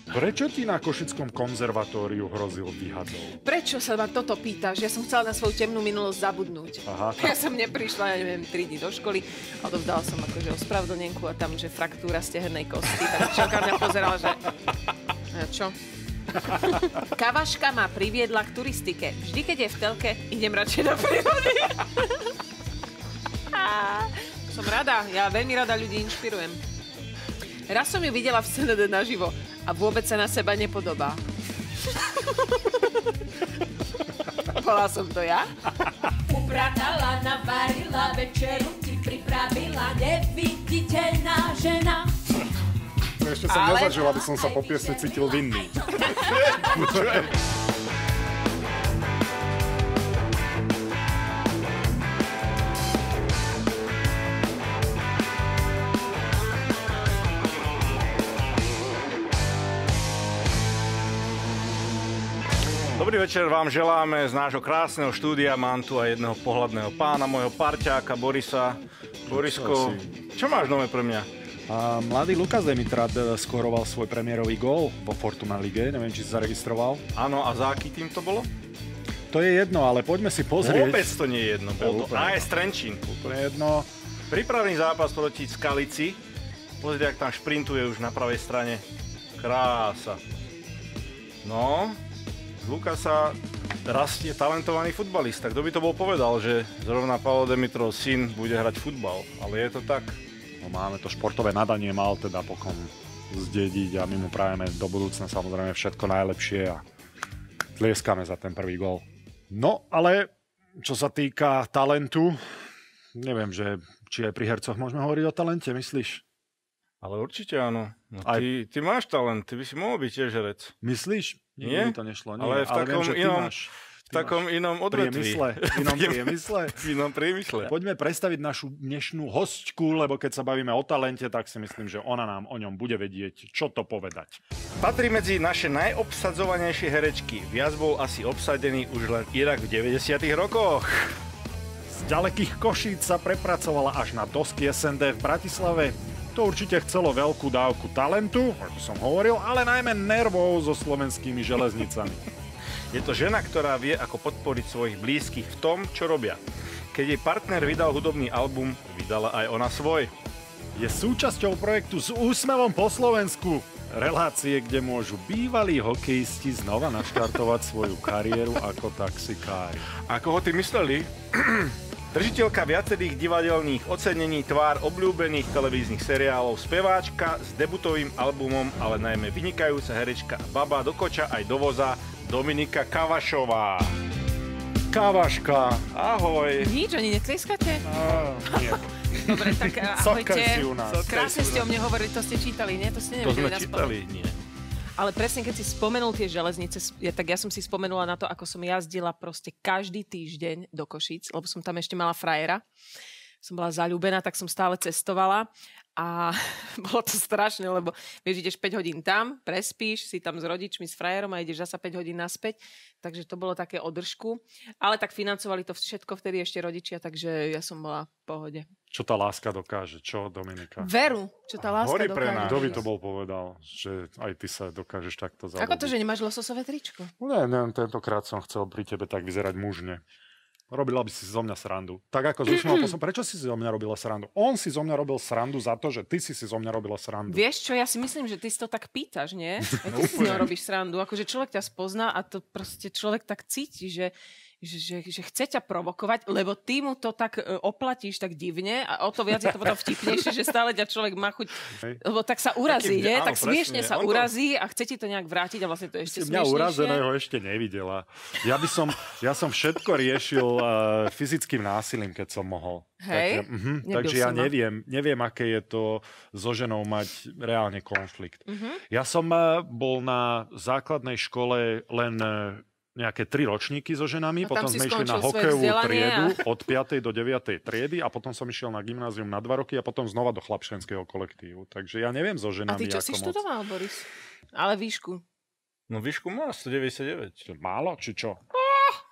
Prečo ti na Košickom konzervatóriu hrozil výhadov? Prečo sa ma toto pýtaš? Ja som chcela na svoju temnú minulosť zabudnúť. Aha. Ja som neprišla, ja neviem, 3 dní do školy a odovzdala som akože ospravedlnenku a tam, že fraktúra stehennej kosti. Tak učiteľka mňa pozerala, že... A čo? Kavaška ma priviedla k turistike. Vždy, keď je v telke, idem radšej do prírody. Som rada, ja veľmi rada ľudí inšpirujem. Raz som ju videla v SND naživo a vôbec sa na seba nepodobá. Bola som to ja? Upratala, navarila, večeru ti pripravila, neviditeľná žena. Ešte som nezažil, aby som sa po piesni cítil vinný. Dobrý večer vám želáme z nášho krásneho štúdia. Mám tu aj jedného pohľadného pána, môjho parťáka Borisa. Borisko, čo máš nové pre mňa? Mladý Lukas Demitrad skoroval svoj premiérový gól vo Fortuna Lige. Neviem, či si zaregistroval. Áno, a za aký tým to bolo? To je jedno, ale poďme si pozrieť. Vôbec to nie je jedno. Bol to AS Trenčín. Úplne jedno. Prípravný zápas proti Skalici. Pozrite, ak tam šprintuje už na pravej strane. Krása. No... Lukasa rastie talentovaný futbalista. Kto by to bol povedal, že zrovna Paolo Demitrov syn bude hrať futbal? Ale je to tak. No, máme to športové nadanie, mal teda pokom zdediť a my mu prajeme do budúcna samozrejme všetko najlepšie a tlieskame za ten prvý gól. No, ale čo sa týka talentu, neviem, že či aj pri hercoch môžeme hovoriť o talente, myslíš? Ale určite áno. No, ty máš talent, ty by si mohol byť tiež herec. Myslíš? Nie? To nešlo. Nie. Ale v takom inom odvetví. V inom priemysle. Poďme predstaviť našu dnešnú hostku, lebo keď sa bavíme o talente, tak si myslím, že ona nám o ňom bude vedieť, čo to povedať. Patrí medzi naše najobsadzovanejšie herečky. Viac bol asi obsadený už len Irak v 90. rokoch. Z ďalekých Košíc sa prepracovala až na dosky SND v Bratislave. To určite chcelo veľkú dávku talentu, ako som hovoril, ale najmä nervov so slovenskými železnicami. Je to žena, ktorá vie, ako podporiť svojich blízkych v tom, čo robia. Keď jej partner vydal hudobný album, vydala aj ona svoj. Je súčasťou projektu S úsmevom po Slovensku. Relácie, kde môžu bývalí hokejisti znova naštartovať svoju kariéru ako taxikári. Ako ho ty mysleli? Držiteľka viacerých divadelných ocenení, tvár obľúbených televíznych seriálov, speváčka s debutovým albumom, ale najmä vynikajúca herečka baba do koča aj do voza, Dominika Kavašová. Kavaška. Ahoj. Nič, ani netlieskate? Nie. Dobre, tak ahojte. Si u nás. Krásne ste o mne hovorili, to ste čítali, nie? To ste nevedeli nás čítali, nie. Ale presne, keď si spomenul tie železnice, tak ja som si spomenula na to, ako som jazdila proste každý týždeň do Košíc, lebo som tam ešte mala frajera. Som bola zaľúbená, tak som stále cestovala a bolo to strašné, lebo vieš, ideš 5 hodín tam, prespíš, si tam s rodičmi, s frajerom a ideš zasa 5 hodín naspäť, takže to bolo také održku. Ale tak financovali to všetko vtedy ešte rodičia, takže ja som bola v pohode. Čo tá láska dokáže? Čo, Dominika? Veru, čo tá láska dokáže. Kto by to bol povedal, že aj ty sa dokážeš takto zarobiť? Ako to, že nemáš lososové tričko? Ne, tentokrát som chcel pri tebe tak vyzerať mužne. Robila by si zo mňa srandu. Tak ako z úsmevom prečo si zo mňa robila srandu? On si zo mňa robil srandu za to, že ty si zo mňa robila srandu. Vieš čo, ja si myslím, že ty si to tak pýtaš, nie? Ja ty si z ňou robíš srandu. Akože človek ťa spozná a to proste človek tak cíti, že chce ťa provokovať, lebo ty mu to tak oplatíš tak divne a o to viac je to potom vtipnejšie, že stále ťa človek má chuť, lebo tak sa urazí, nie? Tak smiešne sa urazí a chce ti to nejak vrátiť a vlastne to je ešte smiešnejšie. Mňa urazeného ešte nevidela. Ja som všetko riešil fyzickým násilím, keď som mohol. Hej? Takže ja neviem, aké je to so ženou mať reálne konflikt. Ja som bol na základnej škole len nejaké 3 ročníky so ženami, potom sme išli na hokejovú triedu od 5. do 9. triedy a potom som išiel na gymnázium na 2 roky a potom znova do chlapčenského kolektívu. Takže ja neviem so ženami. A ty čo si študoval, Boris? Ale výšku? No výšku má 199. Málo, či čo?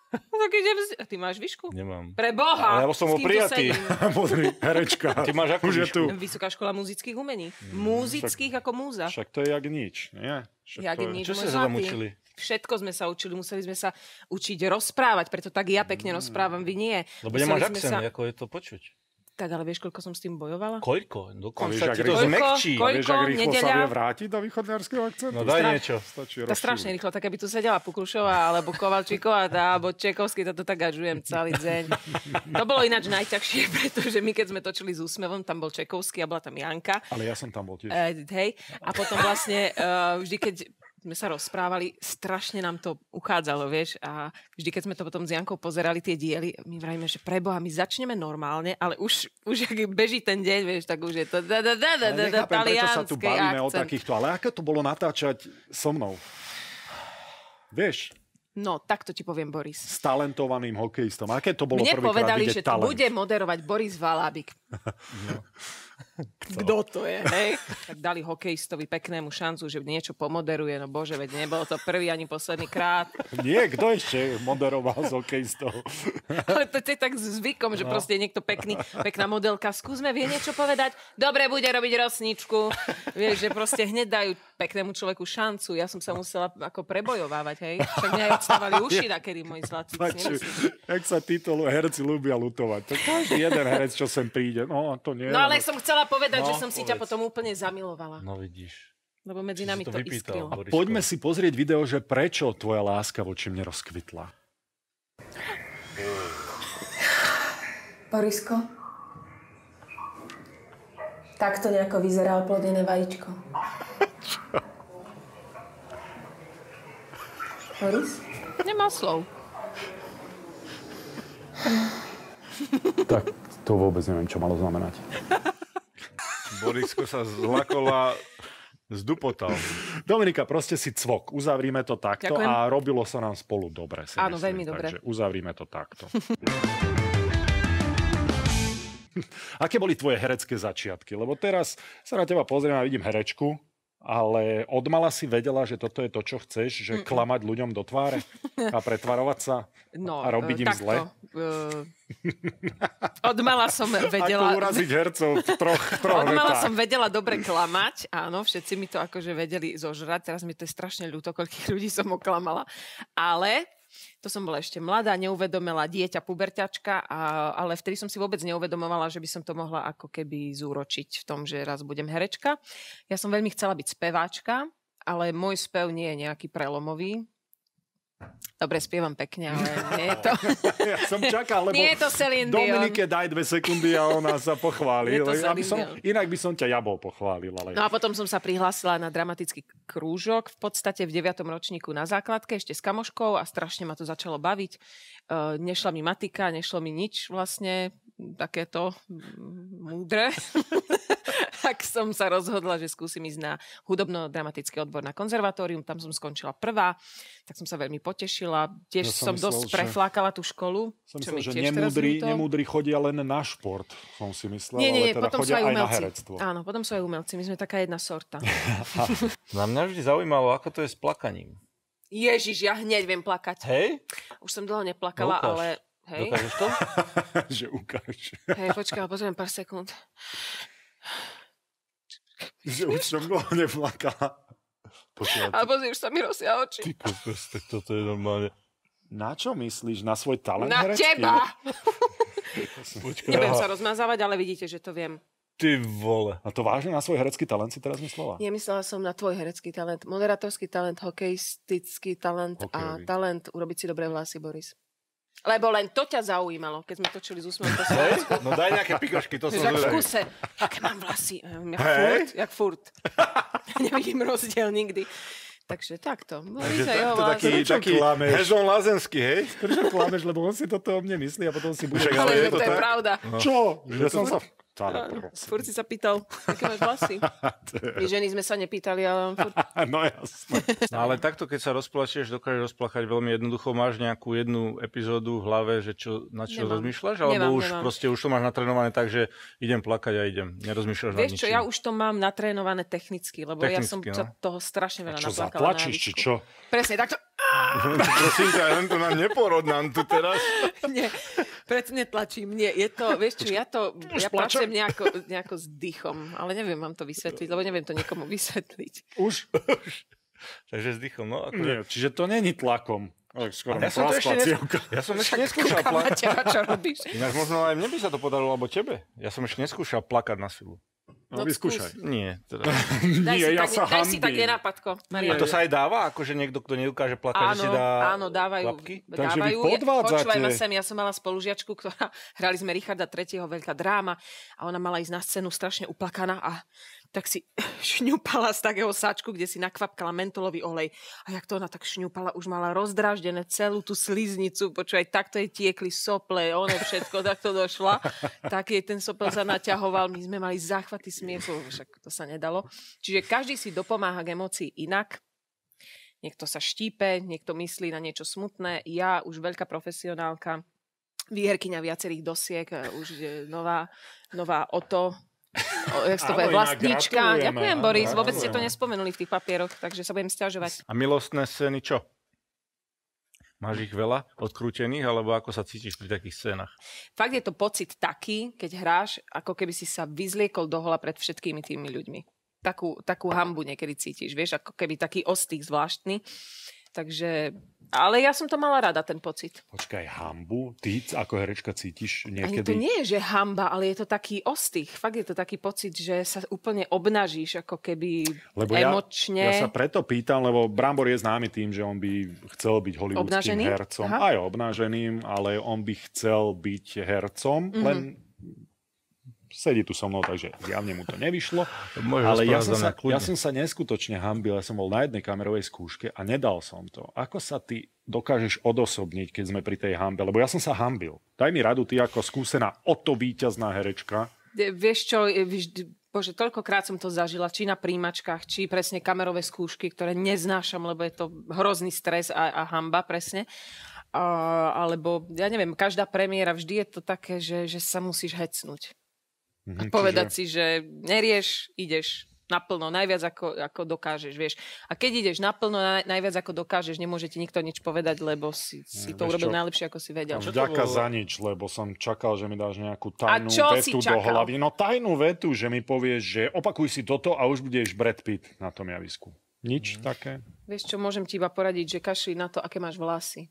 Tak idem A ty máš výšku? Nemám. Pre Boha! Ale ja som bol prijatý. Modrý, herečka. Ty máš akú Už je výšku? tu. Vysoká škola muzických umení. Múzických ako múza. Však to je jak nič, nie? Však Jak to je... nič, Čo môj ste sa tam zlatý. učili? Všetko sme sa učili, museli sme sa učiť rozprávať, preto tak ja pekne rozprávam, vy nie. Lebo Museli nemáš sme akcent, sa- ako je to počuť. Tak ale vieš, koľko som s tým bojovala? Koľko? A Dokonca vieš, ti jak to rýchlo- zmekčí. Koľko? Vieš, jak rýchlo sa Nedeľa? vie vrátiť do východňarského akcentu? No daj niečo. Stačí Tá strašne rýchlo, tak aby tu sedela Pukrušová, alebo Kovalčíková, alebo Čekovský, toto tak gažujem celý deň. To bolo ináč najťažšie, pretože my keď sme točili s úsmevom, tam bol Čekovský a bola tam Janka. Ale ja som tam bol tiež. Hej. A potom vlastne vždy, keď sme sa rozprávali, strašne nám to uchádzalo, vieš. A vždy, keď sme to potom s Jankou pozerali, tie diely, my vravíme, že preboha, my začneme normálne, ale už ak beží ten deň, vieš, tak už je to Ale nechápem, prečo sa tu talianský bavíme o akcent. takýchto. Ale aké to bolo natáčať so mnou? Vieš, No, takto ti poviem, Boris. s talentovaným hokejistom. Aké to bolo Mne prvýkrát povedali, vidieť že to talent? bude moderovať Boris Valábik. Kto to je, hej? Tak dali hokejistovi peknému šancu, že niečo pomoderuje. No bože, veď nebolo to prvý ani posledný krát. Nie, kto ešte moderoval z hokejistov? Ale to je tak zvykom, že proste je niekto pekná modelka. Skúsme, vie niečo povedať? Dobre, bude robiť rosničku. Vieš, že proste hneď dajú peknému človeku šancu. Ja som sa musela ako prebojovávať, hej? Však mňa aj odstávali uši nakedy, môj zlatý. Jak sa títo herci ľúbia lutovať. To každý jeden herec, čo sem príde. No, to nie. No ale som chcela povedať, No, že som si ťa povedz. potom úplne zamilovala. No vidíš. Lebo medzi Si nami to to vypýtal, iskrilo. Borisko. Poďme si pozrieť video, že prečo tvoja láska voči mne rozkvitla. Borisko, takto nejako vyzerá oplodené vajíčko. Boris? Nemá slov. Tak to vôbec neviem, čo malo znamenať. Borisko sa zlakola, zdupotal. Dominika, proste si cvok. Uzavrime to takto. Ďakujem. A robilo sa nám spolu dobre. Áno, veľmi dobre. Takže uzavrime to takto. Aké boli tvoje herecké začiatky? Lebo teraz sa na teba pozriem a vidím herečku, ale odmala si vedela, že toto je to, čo chceš, že klamať ľuďom do tváre a pretvarovať sa No, a robiť im takto. zle? Odmala som vedela... Ako uraziť hercov v troch Odmala vetách. som vedela dobre klamať, áno, všetci mi to akože vedeli zožrať, teraz mi to je strašne ľúto, koľkých ľudí som oklamala, ale to som bola ešte mladá, neuvedomela dieťa, puberťačka, ale vtedy som si vôbec neuvedomovala, že by som to mohla ako keby zúročiť v tom, že raz budem herečka. Ja som veľmi chcela byť speváčka, ale môj spev nie je nejaký prelomový. Dobre, spievam pekne, ale nie je to... Ja som čakal, lebo Nie je to Celine Dion. Dominike daj 2 sekundy a ona sa pochváli. Je to Aby Celine Dion. inak by som ťa ja bol pochválil. Ale... No a potom som sa prihlásila na dramatický krúžok, v podstate v 9. ročníku na základke, ešte s kamoškou a strašne ma to začalo baviť. Nešla mi matika, nešlo mi nič vlastne takéto múdre. Tak som sa rozhodla, že skúsim ísť na hudobno-dramatický odbor na konzervatórium. Tam som skončila prvá, tak som sa veľmi potešila. Tiež Ja som som myslel, dosť že- preflákala tú školu. Som čo myslel, mi že tiež teraz ľúto. nemúdri chodia len na šport, som si myslel, Nie, ale teda potom sú chodia aj aj na umelci. herectvo. Áno, potom sú aj umelci. My sme taká jedna sorta. Na mňa vždy zaujímalo, ako to je s plakaním. Ježiš, ja hneď viem plakať. Hej? Už som dlho neplakala, No ukáž. ale... Hej, Dokážeš to? Že ukáž. hej, počkaj, ale pozriem pár sekúnd. Že už som dlho neplakala. Počúvaj, Ale pozri, už sa mi rosia oči. Ty kokos, tak toto je normálne. na čo myslíš? Na svoj talent Na herecký? teba! Počkaj. Nebudem sa rozmazávať, ale vidíte, že to viem. Ty vole. A to vážne na svoj herecký talent si teraz myslela? Nemyslela som na tvoj herecký talent, moderátorský talent, hokejistický talent a Hokejový. talent urobiť si dobré vlasy, Boris. Lebo len to ťa zaujímalo, keď sme točili z úsmevom. Hej? No daj nejaké pikošky, to som Jak v zvedavý. kuse. Aké mám vlasy? Jak Hej? furt. Nevidím rozdiel nikdy. Takže takto. Boris a jeho taký, vlasy. taký klameš? Hezon Lázenský, hej? Prečo klameš, lebo on si toto o mne myslí a potom si bude... Však Ale je že to to je tak? pravda. Čo? Že to som sa... tak? Áno, Furt si sa pýtal, aké máš vlasy. My ženy sme sa nepýtali, ale on furt... No jasné. No ale takto, keď sa rozplačeš, dokážeš rozplachať veľmi jednoducho. Máš nejakú jednu epizódu v hlave, že na čo Nemám. rozmýšľaš? Alebo už proste už to máš natrénované tak, že idem plakať a idem. Nerozmýšľaš nad Vieš ničím. čo, ja už to mám natrénované technicky, lebo ja som Technicky, sa no. toho strašne veľa Čo naplakala na zatlačíš, či javisku. čo? Presne, takto... Prosím ťa, len to nám neporod nám tu teraz. Nie, preto netlačím. Nie, je to, vieš čo, ja pracujem nejako s dýchom, ale neviem vám to vysvetliť, lebo neviem to niekomu vysvetliť. Už? Takže s dýchom, no. Nie, čiže to není tlakom. Skoro ja som ešte neskúšal plakať. Čo robíš? Ináč možno aj mne by sa to podarilo, alebo tebe. Ja som ešte neskúšal plakať na silu. No vyskúšaj. Nie. Teda. Daj si tak nenápadko. A to sa aj dáva? Akože niekto, kto neukáže plakať, že si dá klapky? Takže vy podvádzate. Počúvaj ma sem, ja som mala spolužiačku, ktorá hrali sme Richarda III. Veľká dráma a ona mala ísť na scénu strašne uplakaná a tak si šňupala z takého sáčku, kde si nakvapkala mentolový olej. A jak to ona tak šňupala, už mala rozdráždené celú tú sliznicu, počúvaj, takto jej tiekli sople, ono všetko, takto došla. Tak jej ten sopel sa naťahoval, my sme mali záchvaty smiechu, však to sa nedalo. Čiže každý si dopomáha k emócii inak. Niekto sa štípe, niekto myslí na niečo smutné. Ja už veľká profesionálka, výherkyňa viacerých dosiek, už nová Oto, vlastníčka. Ďakujem, Boris. Vôbec ste to nespomenuli v tých papieroch, takže sa budem sťažovať. A milostné scény čo? Máš ich veľa odkrútených, alebo ako sa cítiš pri takých scénach? Fakt je to pocit taký, keď hráš, ako keby si sa vyzliekol do hola pred všetkými tými ľuďmi. Takú hanbu niekedy cítiš, vieš, ako keby taký ostých zvláštny. Takže, ale ja som to mala rada, ten pocit. Počkaj, hanbu? Ty ako herečka cítiš niekedy? Ani to nie je, že hanba, ale je to taký ostých. Fakt je to taký pocit, že sa úplne obnažíš, ako keby emočne. Ja sa preto pýtam, lebo Brambor je známy tým, že on by chcel byť hollywoodským hercom. Aha. Aj obnaženým, ale on by chcel byť hercom, len sedí tu so mnou, takže zjavne mu to nevyšlo. Ale ja som sa neskutočne hanbil, ja som bol na jednej kamerovej skúške a nedal som to. Ako sa ty dokážeš odosobniť, keď sme pri tej hanbe? Lebo ja som sa hanbil. Daj mi radu, ty ako skúsená víťazná herečka. Vieš čo, bože, toľkokrát som to zažila, či na príjmačkách, či presne kamerové skúšky, ktoré neznášam, lebo je to hrozný stres a hanba presne. Alebo, ja neviem, každá premiéra vždy je to také, že sa musíš hecnúť. A povedať si, že nerieš, ideš naplno, najviac ako dokážeš, vieš. A keď ideš naplno, najviac ako dokážeš, nemôže ti nikto nič povedať, lebo si to urobil najlepšie, ako si vedel. Vďaka za nič, lebo som čakal, že mi dáš nejakú tajnú vetu do hlavy. No tajnú vetu, že mi povieš, že opakuj si toto a už budeš Brad Pitt na tom javisku. Nič také? Vieš čo, môžem ti iba poradiť, že kašli na to, aké máš vlasy.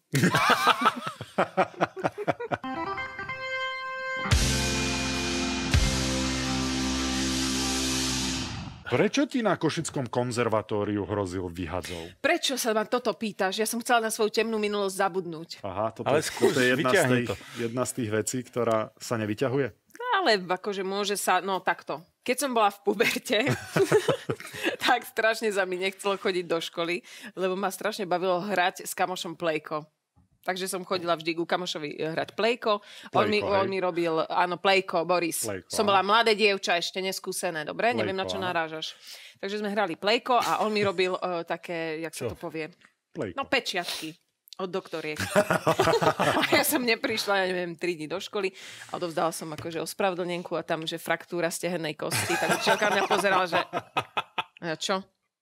Prečo ti na Košickom konzervatóriu hrozil vyhadzov? Prečo sa ma toto pýtaš? Ja som chcela na svoju temnú minulosť zabudnúť. Aha, toto je jedna z tých vecí, ktorá sa nevyťahuje? Ale akože môže sa, no takto. Keď som bola v puberte, tak strašne sa mi nechcelo chodiť do školy, lebo ma strašne bavilo hrať s kamošom Plejko. Takže som chodila vždy ku kamošovi hrať Plejko. On mi robil, áno, Plejko, Boris. Som bola mladé dievča, ešte neskúsené, dobre? Neviem, na čo narážaš. Takže sme hrali Plejko a on mi robil také, jak sa to povie? Plejko. No, pečiatky od doktoriek. A ja som neprišla, ja neviem, 3 dní do školy a odovzdala som akože ospravedlnenku a tam, že fraktúra stehennej kosti. Tak učiteľka mňa pozerala, že a čo?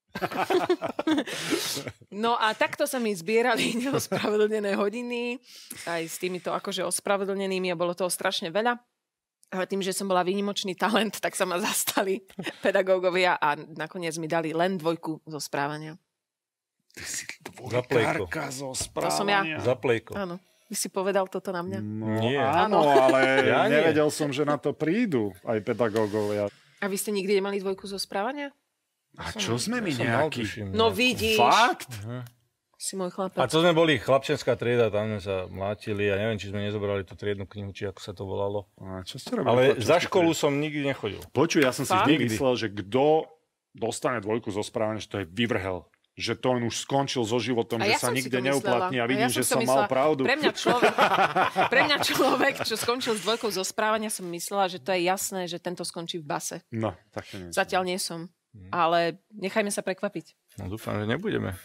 No a takto sa mi zbierali neospravedlnené hodiny aj s týmito akože ospravedlnenými a bolo toho strašne veľa. Ale tým, že som bola výnimočný talent, tak sa ma zastali pedagógovia a nakoniec mi dali len 2 zo správania. Ty si dvojkárka zo správania. To som ja. Za Plejko. Áno. Ty si povedal toto na mňa? No, nie. Áno, ale ja nevedel som, že na to prídu aj pedagógovia. A vy ste nikdy nemali 2 zo správania? A čo sme my nejaký? No vidíš. Fakt? Si môj chlapec. A to sme boli chlapčenská trieda, tam sme sa mlátili a neviem, či sme nezobrali tú triednu knihu, či ako sa to volalo. A čo ste robili? Ale za školu som nikdy nechodil. Počuj, ja som si vždy myslel, že kto dostane 2 zo správania, že to je vyvrhel. Že to on už skončil so životom, že sa nikde neuplatní a vidím, že som mal pravdu. Pre mňa človek, čo skončil s 2 zo správania, som myslela, že to je jasné, že tento skončí v base. No, tak to nie. Zatiaľ nie som. Ale nechajme sa prekvapiť. No dúfam, že nebudeme.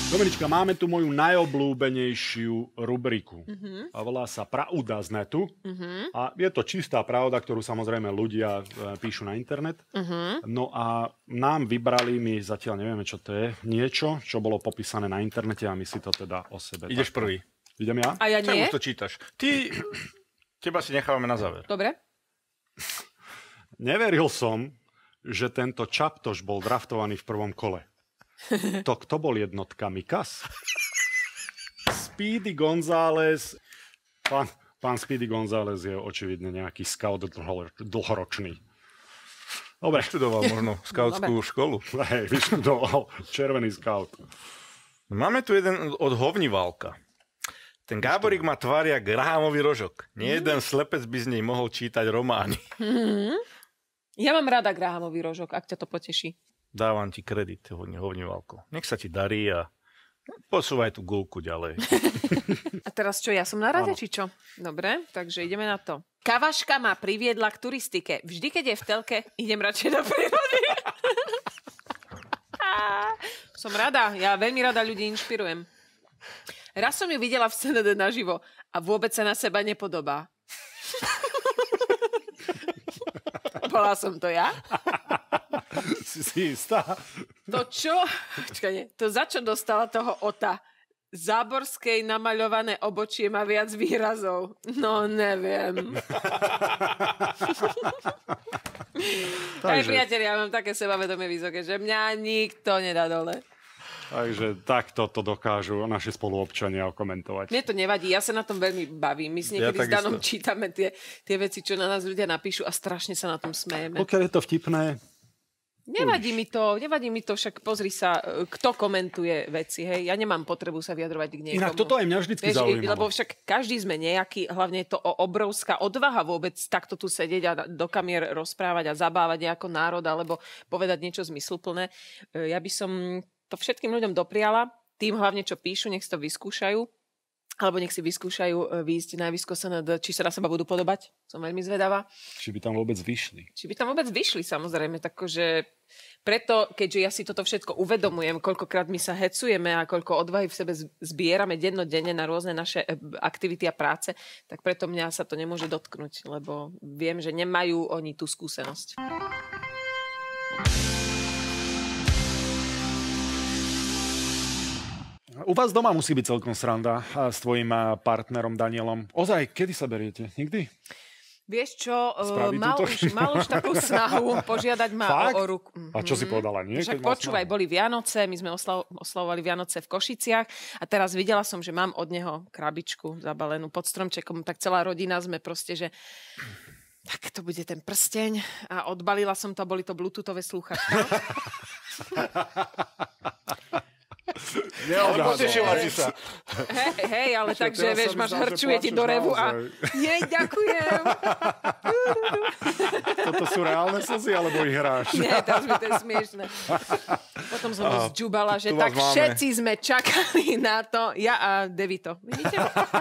Dominička, máme tu moju najobľúbenejšiu rubriku. A volá sa Pravda z netu. A je to čistá pravda, ktorú samozrejme ľudia píšu na internet. No a nám vybrali, my zatiaľ nevieme, čo to je, niečo, čo bolo popísané na internete a my si to teda o sebe... Ideš prvý. Idem ja? A ja Tak nie? už to čítaš. Teba si nechávame na záver. Dobre. Neveril som, že tento Čaptoš bol draftovaný v prvom kole. To kto bol jednotka? Mikas? Speedy González. Pán Speedy González je očividne nejaký scout dlhoročný. Dobre. Študoval možno skautskú školu. Hej, vyštudoval červený scout. Máme tu jeden od Hovnivalka. Ten Gáborík má tvár jak Grahamový rožok. Nie jeden slepec by z nej mohol čítať romány. Ja mám rada Grahamový rožok, ak ťa to poteší. Dávam ti kredit, Hovnivalko. Nech sa ti darí a posúvaj tú gulku ďalej. A teraz čo, ja som na rade, či čo? Dobre, takže ideme na to. Kavaška ma priviedla k turistike. Vždy, keď je v telke, idem radšej do prírody. Som rada, ja veľmi rada ľudí inšpirujem. Raz som ju videla v SND naživo a vôbec sa na seba nepodobá. Bola som to ja? Si istá? To čo? Počkaj, nie. To za čo dostala toho Ota? Záborskej namaľované obočie má viac výrazov. No, neviem. Aj priatelia, ja mám také sebavedomie vysoké, že mňa nikto nedá dole. Takže takto to dokážu naši spoluobčania komentovať. Mne to nevadí, ja sa na tom veľmi bavím. My si niekedy s Danom čítame tie veci, čo na nás ľudia napíšu a strašne sa na tom smejeme. Pokiaľ je to vtipné... Nevadí mi to, však pozri sa, kto komentuje veci, hej. Ja nemám potrebu sa vyjadrovať k niekomu. Inak toto aj mňa vždycky zaujímalo. Lebo však každý sme nejaký, hlavne je to obrovská odvaha vôbec takto tu sedieť a do kamier rozprávať a zabávať ako národ, alebo povedať niečo zmysluplné. Ja by som to všetkým ľuďom dopriala, tým hlavne, čo píšu, nech si to vyskúšajú, alebo nech si vyskúšajú výjsť na javisko SND, či sa na seba budú podobať. Som veľmi zvedavá. Či by tam vôbec vyšli. Samozrejme. Takže preto, keďže ja si toto všetko uvedomujem, koľkokrát my sa hecujeme a koľko odvahy v sebe zbierame dennodenne na rôzne naše aktivity a práce, tak preto mňa sa to nemôže dotknúť, lebo viem, že nemajú oni tú skúsenosť. U vás doma musí byť celkom sranda s tvojim partnerom Danielom. Ozaj, kedy sa beriete? Nikdy? Vieš čo, mal už takú snahu požiadať ma o ruku. A čo si povedala? Nie? Však počúvaj, boli Vianoce, my sme oslavovali Vianoce v Košiciach a teraz videla som, že mám od neho krabičku zabalenú pod stromčekom, tak celá rodina sme proste, že tak to bude ten prsteň a odbalila som to a boli to bluetoothové slúchačky. Potešila si sa. Hej, ale takže, vieš, máš hrčuje ti do revu a jej, ďakujem. Toto sú reálne slzy, alebo ich hráš? Nie, teraz mi to je smiešné. Potom som ho zďubala, že tak všetci sme čakali na to. Ja a Devito. Vidíte?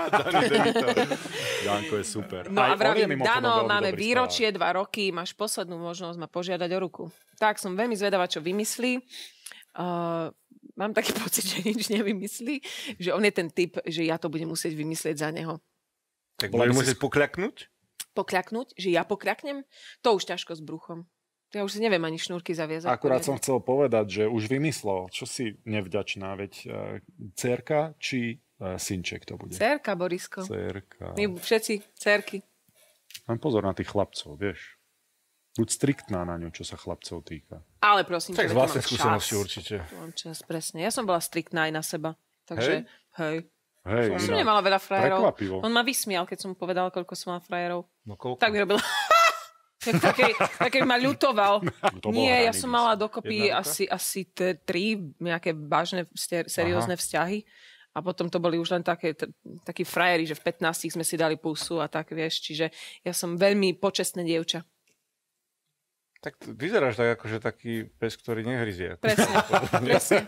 Janko je super. No a vravím, Dano, máme výročie, 2 roky, máš poslednú možnosť ma požiadať o ruku. Tak, som veľmi zvedavá, čo vymyslí. Mám taký pocit, že nič nevymyslí, že on je ten typ, že ja to budem musieť vymyslieť za neho. Tak budeš musieť pokľaknúť? Pokľaknúť? Že ja pokľaknem? To už ťažko s bruchom. Ja už si neviem ani šnúrky zaviazať. Akurát som chcel povedať, že už vymyslel, čo si nevďačná, veď dcérka či synček to bude? Dcérka, Borisko. Dcérka. My všetci dcérky. Mám pozor na tých chlapcov, vieš. Buď striktná na ňu, čo sa chlapcov týka. Ale prosím, tak z vlastnej skúsenosti určite. Mám čas, presne. Ja som bola striktná aj na seba. Takže, hej. Som nemala veľa frajerov. Prekvapivo. On ma vysmial, keď som mu povedala, koľko som mala frajerov. No koľko? Tak mi robil... Také ma ľutoval. Nie, ja som mala dokopy asi 3 nejaké vážne, seriózne vzťahy. A potom to boli už len takí frajeri, že v 15 sme si dali pusu a tak, vieš. Čiže ja som veľmi počestné dievča. Tak vyzeráš tak akože taký pes, ktorý nehryzie. Presne, presne.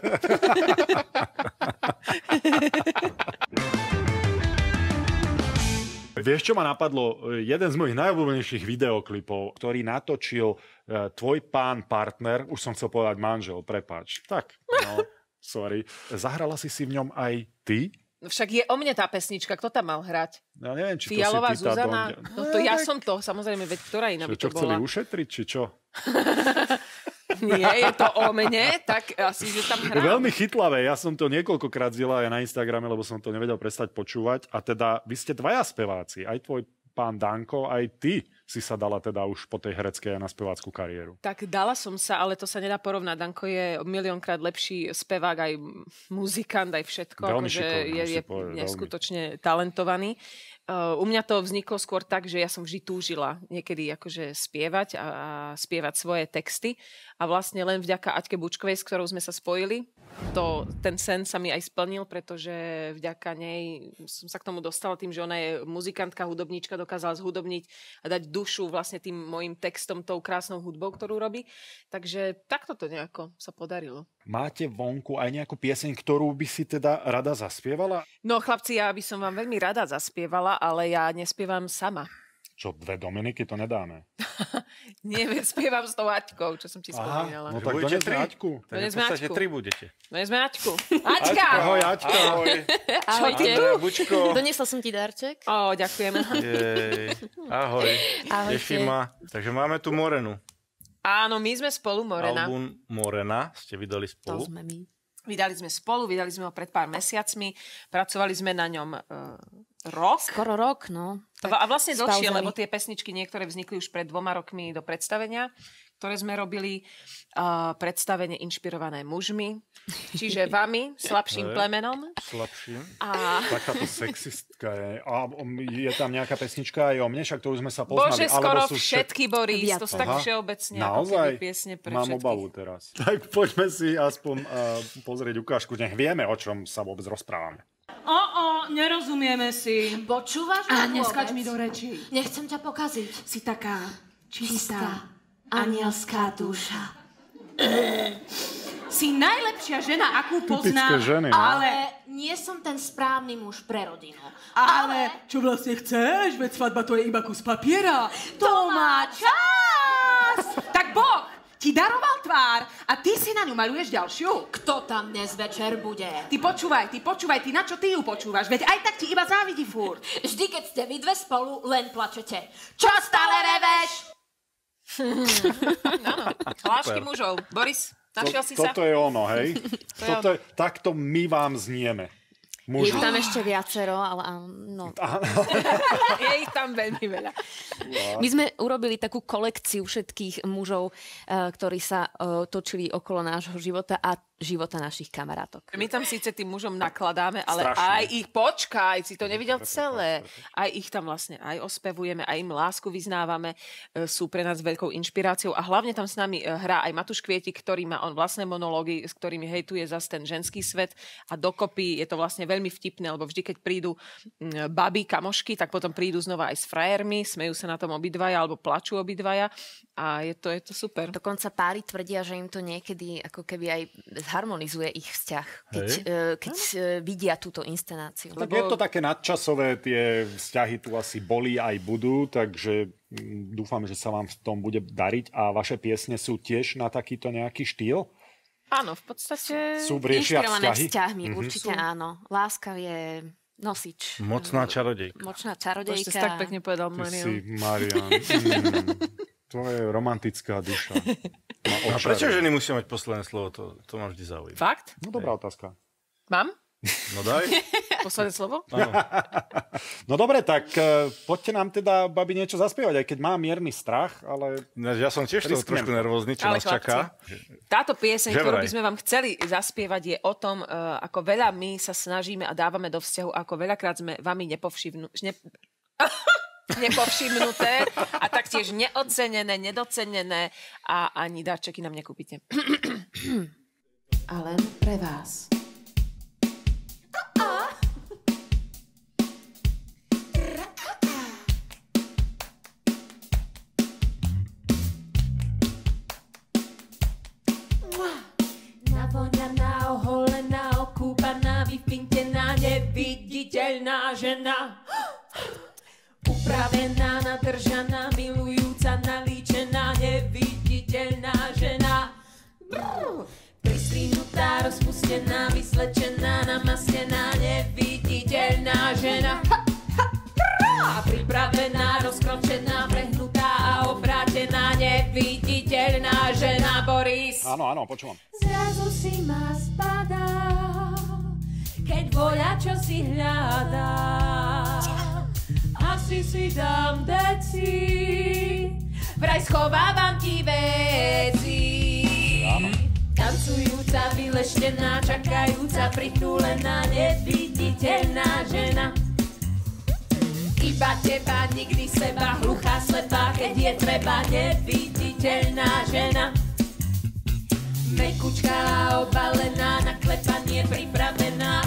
Vieš, čo ma napadlo? Jeden z mojich najobľúbenejších videoklipov, ktorý natočil tvoj pán partner, už som chcel povedať manžel, prepáč. Tak, no, Sorry. Zahrala si v ňom aj ty? No však je o mne tá pesnička, kto tam mal hrať? Ja neviem, či Fialová to si ty tá Zuzana? No to ja som to, samozrejme, veď ktorá iná by Čo to chceli bola? ušetriť, či čo? Nie, je to o mne, tak asi, že tam hrám. Veľmi chytlavé, ja som to niekoľkokrát zdieľal aj na Instagrame, lebo som to nevedel prestať počúvať. A teda vy ste dvaja speváci, aj tvoj pán Danko, aj ty si sa dala teda už po tej hereckej a na spevácku kariéru. Tak dala som sa, ale to sa nedá porovnať. Danko je miliónkrát lepší spevák, aj muzikant, aj všetko. Veľmi akože šikovný, je neskutočne talentovaný. U mňa to vzniklo skôr tak, že ja som vždy túžila niekedy akože spievať a spievať svoje texty. A vlastne len vďaka Aťke Bučkovej, s ktorou sme sa spojili, ten sen sa mi aj splnil, pretože vďaka nej som sa k tomu dostala tým, že ona je muzikantka, hudobníčka, dokázala zhudobniť a dať dušu vlastne tým mojim textom, tou krásnou hudbou, ktorú robí. Takže takto to nejako sa podarilo. Máte vonku aj nejakú pieseň, ktorú by si teda rada zaspievala? No chlapci, ja by som vám veľmi rada zaspievala, ale ja nespievam sama. Čo, 2 Dominiky, to nedáme. Nie, spievam s tou Aťkou, čo som ti spomínala. No tak Budete donesme 3. Aťku. Tak v Donesme podstate Aťku. 3 budete. Donesme Aťku. Aťka! Ahoj, Aťka. Ahoj. Ahojte. Andrea Bučko. Doniesla som ti darček. Ó, ďakujeme. Jej. Ahoj. Ahojte. Teší ma. Takže máme tu Morenu. Áno, my sme spolu, Morena. Album Morena ste vydali To spolu. sme my. Vydali sme ho pred pár mesiacmi, pracovali sme na ňom rok. Skoro rok, no. A vlastne s dlhšie, pauzami. lebo tie pesničky niektoré vznikli už pred 2 rokmi do predstavenia, ktoré sme robili, predstavenie inšpirované mužmi, čiže vami, slabším plemenom. Slabším. A Takáto sexistka je. A je tam nejaká pesnička aj o mne, však ktorú sme sa poznali. Bože, skoro všetky, Boris, Viac. to sú tak Aha. všeobecne, Naozaj? ako keby piesne pre Mám všetkých. obavu teraz. Tak poďme si aspoň pozrieť ukážku. Nech vieme, o čom sa vôbec rozprávame. Nerozumieme si. Počúvaš A ma neskač vôbec? mi do rečí. Nechcem ťa pokaziť. Si taká čistá. Anielská duša. Si najlepšia žena, akú Typické poznám. ženy, no. Ale nie som ten správny muž pre rodinu. Ale čo vlastne chceš? Veď svadba to je iba kus papiera. To má čas! Tak Boh ti daroval tvár a ty si na ňu maluješ ďalšiu. Kto tam dnes večer bude? Ty počúvaj, ty na čo ty ju počúvaš? Veď aj tak ti iba závidí furt. Vždy, keď ste vy dve spolu, len plačete. Čo stále reveš? Hlášky mužov. Boris, našiel si sa? Toto je ono, hej? Takto my vám znieme. Je Muži. ich tam ešte viacero, ale no. Je ich tam veľmi veľa. My sme urobili takú kolekciu všetkých mužov, ktorí sa točili okolo nášho života a života našich kamarátok. My tam síce tým mužom nakladáme, ale Strašne. aj ich, počkaj, si to nevidel celé. Aj ich tam vlastne aj ospevujeme, aj im lásku vyznávame, sú pre nás veľkou inšpiráciou a hlavne tam s nami hrá aj Matúš Kvietik, ktorý má on vlastné monológy, s ktorými hejtuje zase ten ženský svet a dokopy je to vlastne veľmi vtipné, lebo vždy, keď prídu baby, kamošky, tak potom prídu znova aj s frajermi, smejú sa na tom obidvaja alebo plačú obidvaja a je to super. Dokonca páry tvrdia, že im to niekedy ako keby aj harmonizuje ich vzťah, keď vidia túto inscenáciu. Tak je to také nadčasové, tie vzťahy tu asi boli aj budú, takže dúfam, že sa vám v tom bude dariť a vaše piesne sú tiež na takýto nejaký štýl? Áno, v podstate... Sú riešia Inšpirované vzťahy? vzťahmi, určite áno. Láska je nosič. Mocná čarodejka. Močná To čarodejka. ešte si tak pekne povedal, Ty Marian. si, Marian. To je romantická duša. A prečo ženy musia mať posledné slovo? To ma vždy zaujíma. Fakt? No dobrá otázka. Mám? No daj. Posledné slovo? Áno. No dobre, tak poďte nám teda, babi, niečo zaspievať, aj keď mám mierny strach, ale... Ja som tiež toho trošku nervózny, čo Ale nás čaká. Táto pieseň, Že ktorú vraj. by sme vám chceli zaspievať, je o tom, ako veľa my sa snažíme a dávame do vzťahu, ako veľakrát sme vami nepovšimnuté a taktiež neocenené, nedocenené a ani darčeky nám nekúpite. A len pre vás. Navoňaná, oholená, okúpaná, vyfintená, neviditeľná žena. Upravená, nadržaná, milujúca, nalíčená, neviditeľná žena. Pristrínutá, rozpustná. Vymastená, vyslečená, namastená, neviditeľná žena. A pripravená, rozkročená, prehnutá a obrátená, neviditeľná žena. Boris. Áno, počúvam. Zrazu si ma spadá, keď voľa čo si hľadá. Asi si dám deci, vraj schovávam ti veci. Tancujúca, vyleštená, čakajúca, pritúlená, neviditeľná žena. Iba teba, nikdy seba, hluchá, slepá, keď je treba, neviditeľná žena. Mekučka obalená, na klepanie pripravená.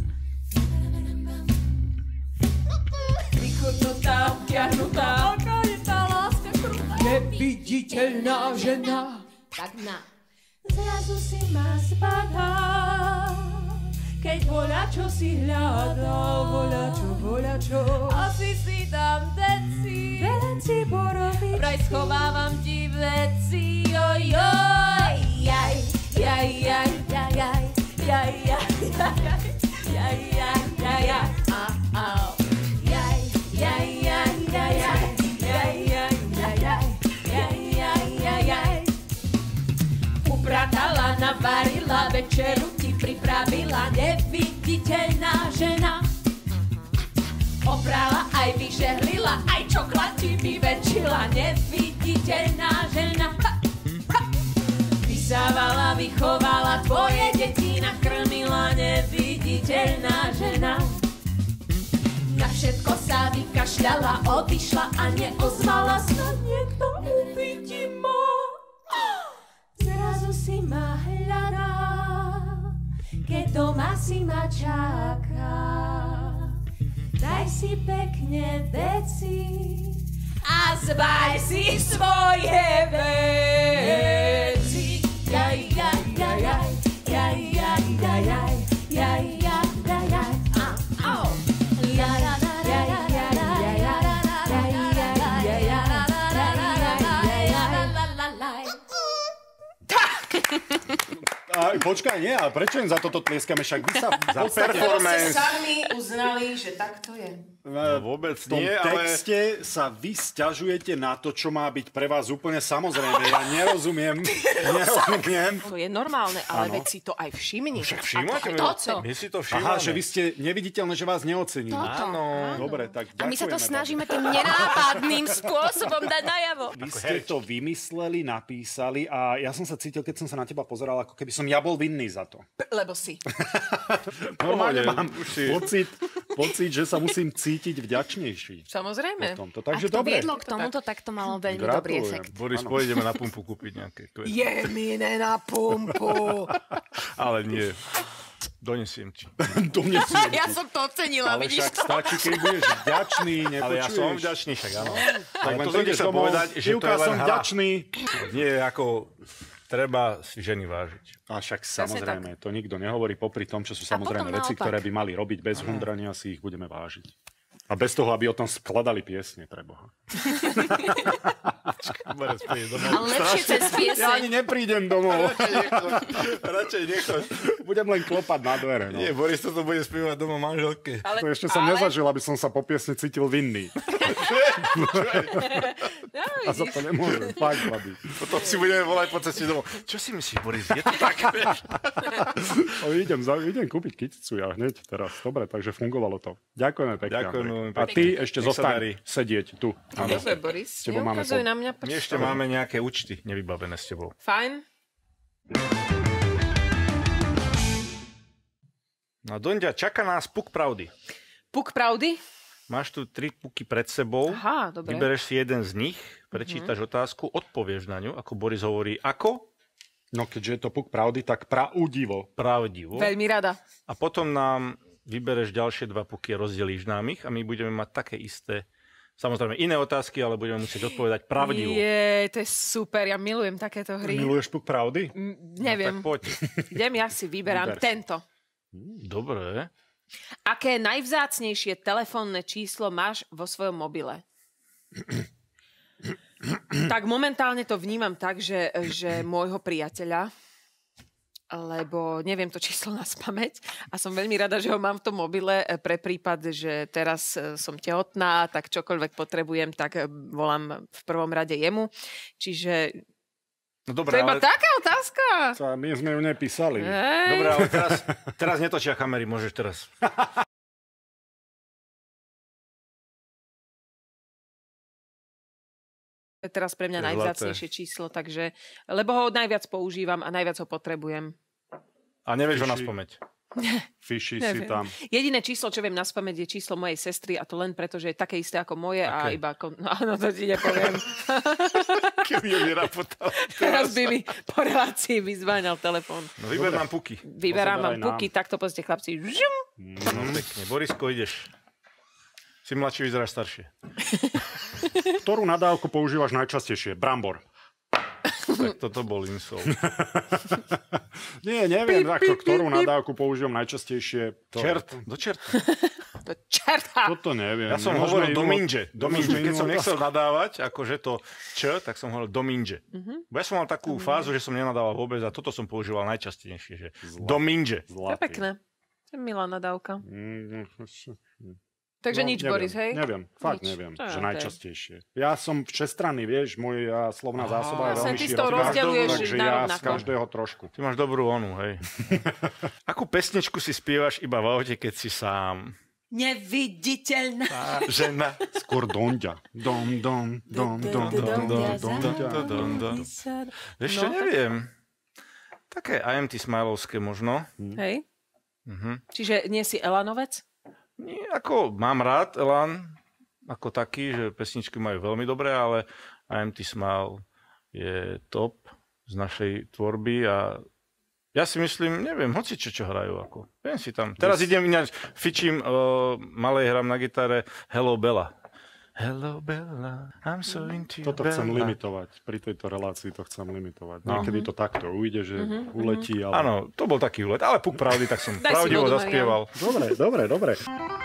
Vychudnutá, obťahnutá, aká je tá láska krutá. Neviditeľná žena. Tak na. Zrazu si ma spadá, keď voľa čo si hľadá, voľa čo. Asi si dám deci borovičky, vraj schovávam ti veci, ojoj. Jaj, jaj, jaj, jaj, jaj, jaj, jaj, jaj, jaj, jaj, jaj, au. Jaj, jaj, jaj, jaj, jaj, jaj, jaj, jaj, jaj, jaj, jaj, jaj. Upratala, navarila, večeru ti pripravila, neviditeľná žena. Oprala, aj vyžehlila, aj čoklad ti vyväčšila, neviditeľná žena. Vysávala, vychovala, tvoje deti nakrmila, neviditeľná žena. Na všetko sa vykašľala, odišla a neozvala, snad niekto uvidí ma. Zrazu si ma hľadá, keď doma si ma čaká. Daj si pekne veci a zbaj si svoje veci. Jaj, jaj, jaj, jaj, jaj, jaj, jaj, jaj, jaj, jaj, jaj, jaj, au. Jaj, jaj, jaj, jaj, jaj, Počkaj, nie, ale prečo im za toto tlieskame? Však vy sa za performance. Ste sami uznali, že tak to je. No, vôbec v tom nie, ale... texte sa vy sťažujete na to, čo má byť pre vás úplne samozrejme. Ja nerozumiem. To je normálne, ale veď si to aj všimni. Však všímate? My si to všímame. Aha, že vy ste neviditeľné, že vás neocení. Áno. Dobre, tak ďakujeme. A my sa to snažíme tým nenápadným spôsobom dať najavo. Vy ste to vymysleli, napísali a ja som sa cítil, keď som sa na teba pozeral, ako keby som ja bol vinný za to. Lebo si. Normálne mám pocit, že sa musím cítiť vďačnejší. Samozrejme. Takže ak to dobre. viedlo k tomuto, tak to malo veľmi dobrý efekt. Boris, pôjdeme na pumpu kúpiť nejaké. Je mi ne na pumpu. Ale nie. Donesiem ti. Ja som to ocenila, Ale vidíš však to? stačí, keď budeš vďačný, nepočuješ. Ale ja som vďačný, však áno. Tak Ale len to prídeš ideš sa domov, povedať, že to Ivka, je len som hra. vďačný. Nie, ako treba si ženy vážiť. A však samozrejme, to nikto nehovorí popri tom, čo sú samozrejme potom veci, naopak. ktoré by mali robiť bez hundrania, si ich budeme vážiť. A bez toho, aby o tom skladali piesne, pre Boha. Ale lepšie cez Ja ani pieseň. neprídem domov. Radšej nechoď. Budem len klopať na dvere. No. Nie, Boris toto bude spievať doma manželke. To ešte som nezažil, aby som sa po piesni cítil vinný. A za to nemôžem. Fakt, babi. Potom si budeme volať po ceste domov. Čo si myslíš, Boris? Je to tak? Idem kúpiť kyticu ja hneď teraz. Dobre, takže fungovalo to. Ďakujeme pekne. Ďakujem Andrej. veľmi A pekne. ty ešte Nech sa zostaň darí. sedieť tu. Áno. Dobre, Boris, tebou máme neukazuj po- na mňa. My ešte máme nejaké účty nevybavené s tebou. Fajn. No Donďa, čaká nás puk pravdy. Puk pravdy? Máš tu 3 puky pred sebou. Aha, dobre. Vybereš si jeden z nich, prečítaš otázku, odpovieš na ňu, ako Boris hovorí, ako? No keďže je to puk pravdy, tak pravdivo. Pravdivo. Veľmi rada. A potom nám vybereš ďalšie 2 puky, rozdelíš nám ich a my budeme mať také isté, samozrejme iné otázky, ale budeme musieť odpovedať pravdivo. To je super, ja milujem takéto hry. Miluješ puk pravdy? Neviem. Tak poď. Idem, ja si vyberám Vyber si. tento. Dobre. Aké najvzácnejšie telefónne číslo máš vo svojom mobile? Tak momentálne to vnímam tak, že môjho priateľa, lebo neviem to číslo naspamäť a som veľmi rada, že ho mám v tom mobile pre prípad, že teraz som tehotná, tak čokoľvek potrebujem, tak volám v prvom rade jemu. Čiže No dobré, to je iba taká otázka. My sme ju nepísali. Dobre, ale teraz netočia kamery, môžeš teraz. Je teraz pre mňa najvzácnejšie číslo, takže, lebo ho najviac používam a najviac ho potrebujem. A nevieš ho naspamäť. Fiši si tam. Jediné číslo, čo viem naspamäť, je číslo mojej sestry a to len preto, že je také isté ako moje a iba ako... No, áno, to ti nepoviem. Keby je vyrapotala. Teraz by mi po relácii vyzváňal telefón. No vyber nám puky. Vyberám vám puky, takto pozrite chlapci. No pekne. Borisko, ideš. Si mladší, vyzeráš staršie. Ktorú nadávku používaš najčastejšie? Brambor. Tak toto bol insult. Nie, neviem, ktorú nadávku používam najčastejšie. Do čerta. Do čerta. Toto neviem. Ja som hovoril do minže. Keď som nechcel nadávať, akože to tak som hovoril do minže. Bo ja som mal takú fázu, že som nenadával vôbec a toto som používal najčastejšie. Že do minže. To je pekné. To je milá nadávka. Takže nič, neviem, Boris, hej? Neviem, fakt nič. Neviem, že najčastejšie. Ja som všestranný, vieš, moja slovná zásoba je veľmi ty z toho rozdeľuješ takže na ja rovnako. z každého trošku. Ty máš dobrú onu, hej. Akú pesničku si spievaš iba v aute, keď si sám? Neviditeľná. Žena. Skôr donďa. Dom, dom, dom, dom, dom, dom. Vieš čo, neviem. Také IMT Smilovské možno. Hej? Čiže nie si Elanovec? Nie, ako mám rád Elan ako taký, že pesničky majú veľmi dobré, ale IMT Smile je top z našej tvorby a ja si myslím, neviem, hoci čo hrajú. Ako. Viem si tam. Teraz idem ináč, fičím, malej hram na gitare Hello Bella. Hello Bella, I'm so into you, Toto chcem limitovať. Pri tejto relácii to chcem limitovať. Niekedy to takto ujde, že uletí. Ale... Áno, to bol taký úlet, ale puk pravdy, tak som pravdivo zaspieval. Dobre.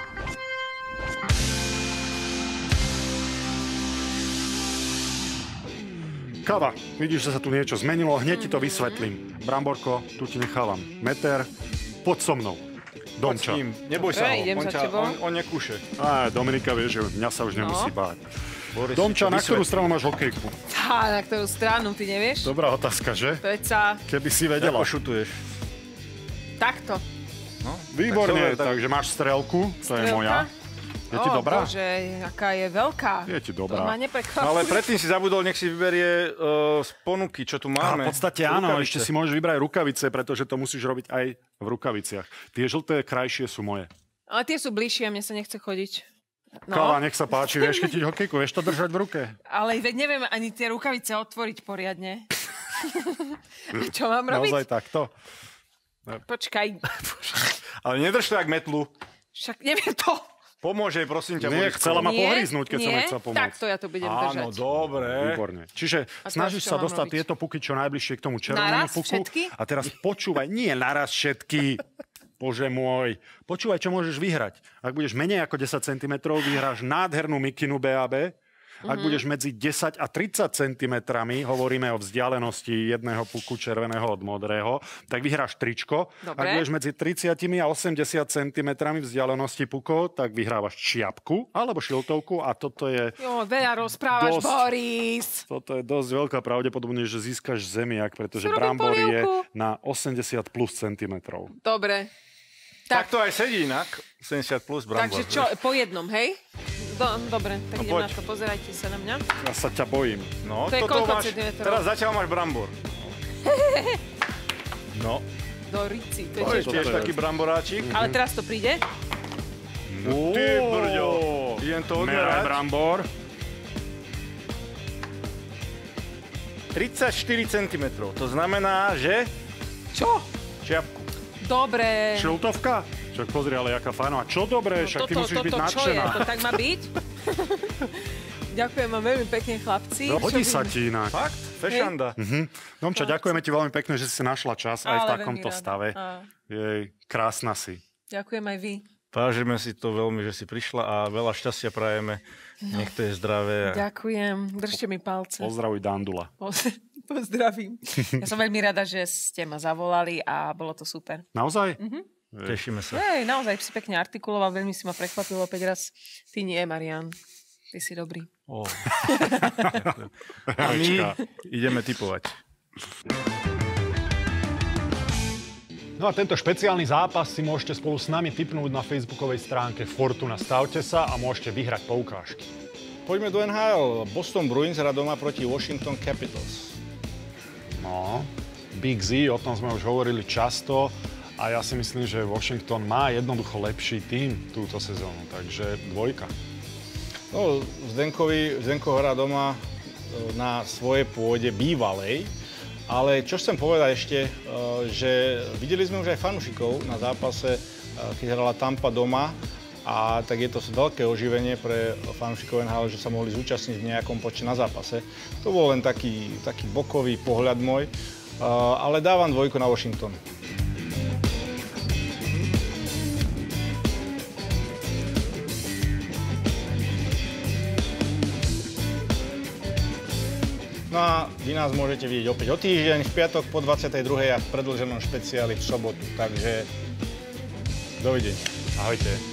Kava, vidíš, že sa tu niečo zmenilo, hneď ti to vysvetlím. Bramborko, tu ti nechávam meter, poď so mnou. Domča. Neboj sa ho, idem za tebou. on nekúše. Dominika vie, že mňa sa už nemusí báť. Boris, Domča, na ktorú stranu máš hokejku? Na ktorú stranu, ty nevieš? Dobrá otázka, že? Predsa Keby si vedela. Ako šutuješ? takto. No, Výborne, takže máš strelku, to je moja. Je ti dobrá? Bože, aká je veľká. Je ti dobrá. To ma neprekvapuje. ale predtým si zabudol, nech si vyberie z ponuky, čo tu máme. V podstate áno, ešte si môžeš vybrať rukavice, pretože to musíš robiť aj v rukaviciach. Tie žlté krajšie sú moje. Ale tie sú bližšie a mne sa nechce chodiť. No. Káva, nech sa páči, vieš chytiť hokejku, vieš to držať v ruke. Ale veď neviem ani tie rukavice otvoriť poriadne. Čo mám robiť? Naozaj takto? Počkaj. Ale nedrž to jak metlu. Však neviem to. Pomôže, prosím ťa. Nie, Borisko. chcela ma Nie, pohryznúť, keď som nie, nechcel pomôcť. takto ja to budem držať. Áno, dobre. Výborne. Čiže teraz snažíš čo sa mám dostať robiť? tieto puky čo najbližšie k tomu červenému Naraz puku. všetky? A teraz počúvaj, nie naraz všetky. Bože môj. Počúvaj, čo môžeš vyhrať. Ak budeš menej ako 10 cm, vyhráš nádhernú mikinu BAB. Ak budeš medzi 10 a 30 cm, hovoríme o vzdialenosti jedného puku červeného od modrého, tak vyhráš tričko. Dobre. Ak budeš medzi 30 a 80 cm vzdialenosti pukov, tak vyhrávaš čiapku alebo šiltovku a toto je... Jo, veľa rozprávaš, Dosť. Boris. Toto je dosť veľká pravdepodobne, že získaš zemiak, pretože Si robím brambor je polievku. na 80 plus centimetrov. Dobre. Tak to aj sedí inak. 70 plus brambor. Takže čo, po jednom, hej? Dobre, tak idem poď. na to, pozerajte sa na mňa. Ja sa ťa bojím. No, To je toto koľko máš, centimetrov? teraz zatiaľ máš brambor. No, Do rici, to to je je tiež. tiež taký bramboráčik. Ale teraz to príde? No ty brďo. Idem to Meraj odmerať. brambor. 34 cm. To znamená, že... Čo? Čiapku. Dobre. Šiltovka? Však pozri, ale jaká fajná. Čo dobre, však ty musíš byť čo je? nadšená. To tak má byť? Ďakujem vám veľmi pekne, chlapci. Hodí Čo sa by- ti inak. Fakt? Fešanda. Domča, ďakujeme ti veľmi pekne, že si našla čas aj v Ale takomto veľmi rada. stave. Á. Jej, krásna si. Ďakujem aj vy. Vážime si to veľmi, že si prišla a veľa šťastia prajeme. Nech to je zdravé. Ďakujem. Držte mi palce. Pozdravuj Dandula. Pozdravím. Ja som veľmi rada, že ste ma zavolali a bolo to super. Naozaj? Tešíme sa. Hej, naozaj si pekne artikuloval, veľmi si ma prekvapilo 5 raz. Ty nie, Marian. Ty si dobrý. A my ideme tipovať. No a tento špeciálny zápas si môžete spolu s nami tipnúť na facebookovej stránke Fortuna. Stavte sa a môžete vyhrať poukážky. Poďme do NHL. Boston Bruins hrá doma proti Washington Capitals. No, Big Z, o tom sme už hovorili často a ja si myslím, že Washington má jednoducho lepší tím túto sezónu, takže 2. No, Zdenko hrá doma na svojej pôde bývalej, ale čo chcem povedať ešte, že videli sme už aj fanúšikov na zápase, keď hrala Tampa doma, a tak je to veľké oživenie pre fanúšikov NHL, že sa mohli zúčastniť v nejakom počte na zápase. To bol len taký bokový pohľad môj, ale dávam 2 na Washington. No a vy nás môžete vidieť opäť o týždeň, v piatok po 22. a v predĺženom špeciáli v sobotu. Takže dovidenia. Ahojte.